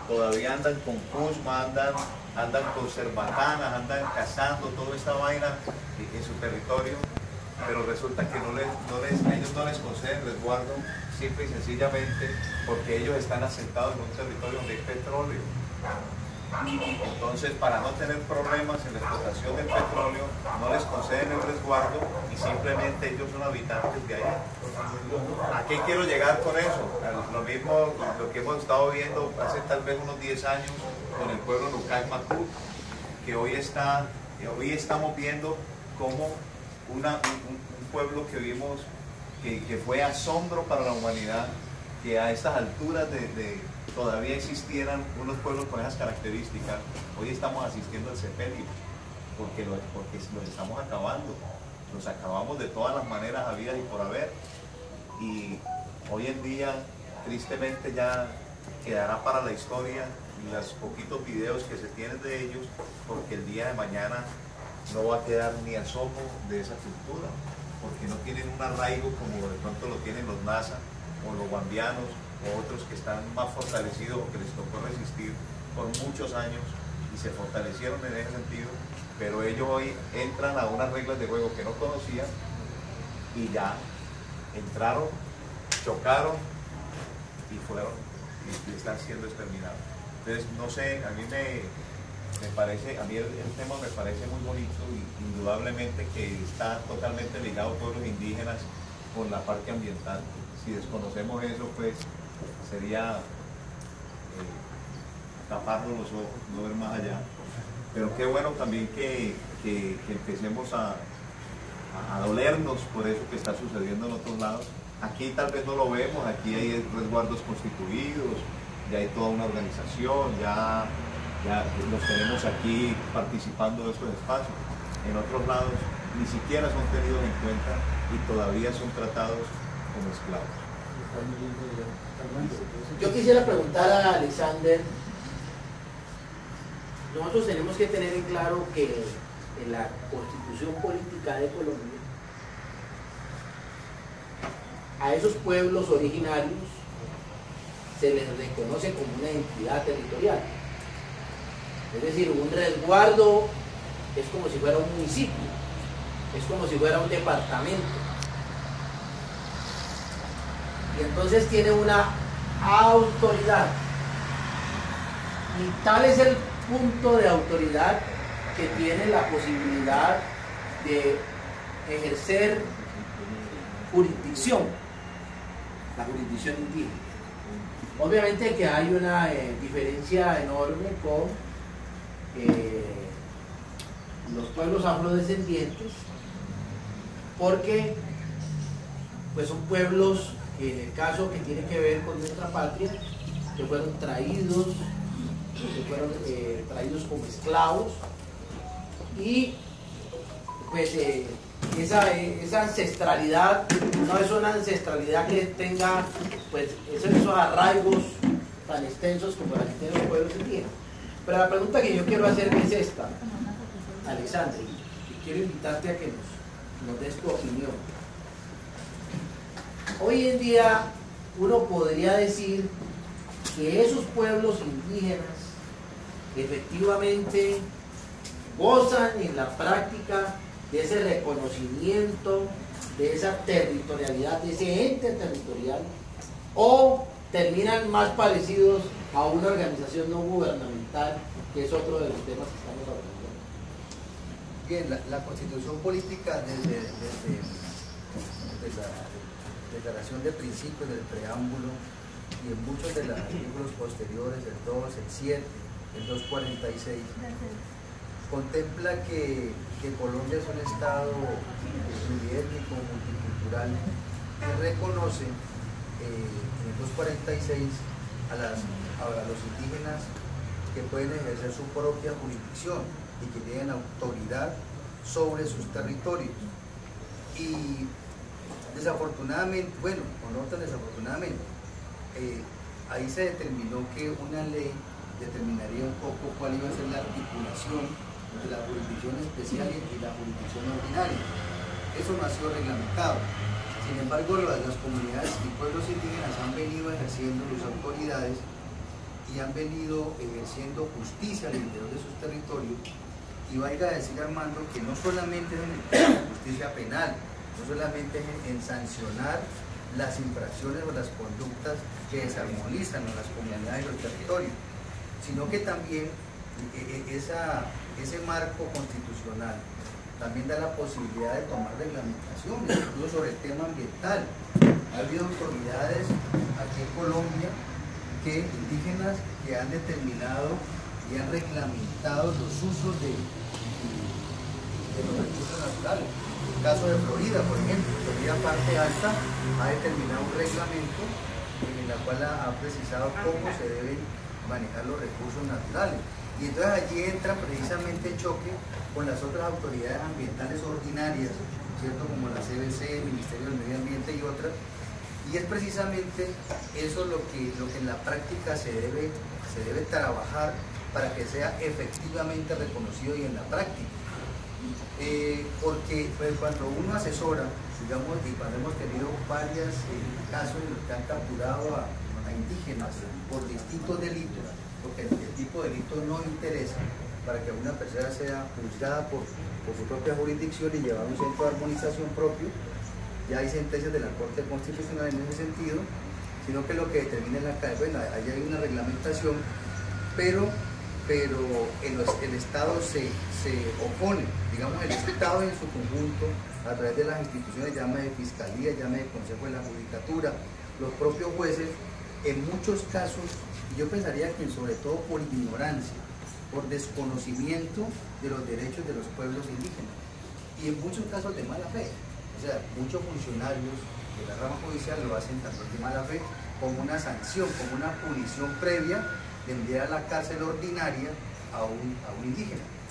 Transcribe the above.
todavía andan con Kushma, andan con cerbatanas, andan cazando toda esta vaina en su territorio, pero resulta que ellos no les conceden resguardo simple y sencillamente porque ellos están asentados en un territorio donde hay petróleo. Entonces, para no tener problemas en la explotación del petróleo, no les conceden el resguardo y simplemente ellos son habitantes de allá. ¿A qué quiero llegar con eso? Lo mismo lo que hemos estado viendo hace tal vez unos 10 años con el pueblo Nucay Macú, que hoy estamos viendo como un pueblo que vimos que fue asombro para la humanidad, que a estas alturas todavía existieran unos pueblos con esas características. Hoy estamos asistiendo al sepelio, porque los estamos acabando, los acabamos de todas las maneras habidas y por haber, y hoy en día tristemente ya quedará para la historia los poquitos videos que se tienen de ellos, porque el día de mañana no va a quedar ni asomo de esa cultura, porque no tienen un arraigo como de pronto lo tienen los Nasa o los guambianos o otros que están más fortalecidos o que les tocó resistir por muchos años y se fortalecieron en ese sentido, pero ellos hoy entran a unas reglas de juego que no conocían y ya entraron, chocaron y y están siendo exterminados. Entonces, no sé, a mí el tema me parece muy bonito y indudablemente que está totalmente ligado a pueblos indígenas con la parte ambiental. Si desconocemos eso, pues sería taparnos los ojos, no ver más allá. Pero qué bueno también que empecemos a dolernos por eso que está sucediendo en otros lados. Aquí tal vez no lo vemos, aquí hay resguardos constituidos, ya hay toda una organización, ya los tenemos aquí participando de estos espacios. En otros lados ni siquiera son tenidos en cuenta y todavía son tratados como esclavos. Yo quisiera preguntar a Alexander, nosotros tenemos que tener en claro que en la Constitución Política de Colombia a esos pueblos originarios se les reconoce como una entidad territorial. Es decir, un resguardo es como si fuera un municipio, es como si fuera un departamento. Y entonces tiene una autoridad. Y tal es el punto de autoridad que tiene la posibilidad de ejercer jurisdicción, la jurisdicción indígena. Obviamente que hay una diferencia enorme con los pueblos afrodescendientes, porque pues son pueblos que en el caso que tiene que ver con nuestra patria, que fueron traídos como esclavos, y pues esa ancestralidad no es una ancestralidad que tenga pues esos arraigos tan extensos como la que tienen los pueblos indígenas. Pero la pregunta que yo quiero hacer es esta, Alexander, y quiero invitarte a que nos des tu opinión. Hoy en día uno podría decir que esos pueblos indígenas efectivamente gozan en la práctica de ese reconocimiento, de esa territorialidad, de ese ente territorial, o terminan más parecidos a una organización no gubernamental, que es otro de los temas que estamos hablando. Bien, la Constitución Política desde la Declaración de Principios del Preámbulo y en muchos de los artículos posteriores, el 2, el 7, el 246, contempla que Colombia es un estado pluriétnico, multicultural, y reconoce en el 246 a los indígenas que pueden ejercer su propia jurisdicción y que tienen autoridad sobre sus territorios. Y desafortunadamente, bueno, o no tan desafortunadamente, ahí se determinó que una ley determinaría un poco cuál iba a ser la articulación entre la jurisdicción especial y la jurisdicción ordinaria. Eso no ha sido reglamentado. Sin embargo, las comunidades y pueblos indígenas han venido ejerciendo sus autoridades y y han venido ejerciendo justicia al interior de sus territorios. Y vaya a decir, Armando, que no solamente es en el tema de la justicia penal, no solamente es en sancionar las infracciones o las conductas que desarmonizan a las comunidades y los territorios, sino que también ese marco constitucional también da la posibilidad de tomar reglamentaciones, incluso sobre el tema ambiental. Ha habido autoridades aquí en Colombia indígenas que han determinado y han reglamentado los usos de los recursos naturales. En el caso de Florida, por ejemplo, Florida Parte Alta ha determinado un reglamento en el cual ha precisado cómo se deben manejar los recursos naturales. Y entonces allí entra precisamente el choque con las otras autoridades ambientales ordinarias, ¿cierto? Como la CBC, el Ministerio del Medio Ambiente y otras. Y es precisamente eso lo que en la práctica se debe trabajar para que sea efectivamente reconocido y en la práctica. Porque pues, cuando uno asesora, digamos, y cuando hemos tenido varios casos en los que han capturado a indígenas por distintos delitos, porque el tipo de delito no interesa para que una persona sea juzgada por su propia jurisdicción y llevar un centro de armonización propio. Ya hay sentencias de la Corte Constitucional en ese sentido, sino que lo que determina en la calle, bueno, ahí hay una reglamentación, pero el Estado se opone, digamos, el Estado en su conjunto, a través de las instituciones, llame de Fiscalía, llame de Consejo de la Judicatura, los propios jueces, en muchos casos, yo pensaría que sobre todo por ignorancia, por desconocimiento de los derechos de los pueblos indígenas, y en muchos casos de mala fe. O sea, muchos funcionarios de la rama judicial lo hacen también de mala fe, como una sanción, como una punición previa de enviar a la cárcel ordinaria a un indígena.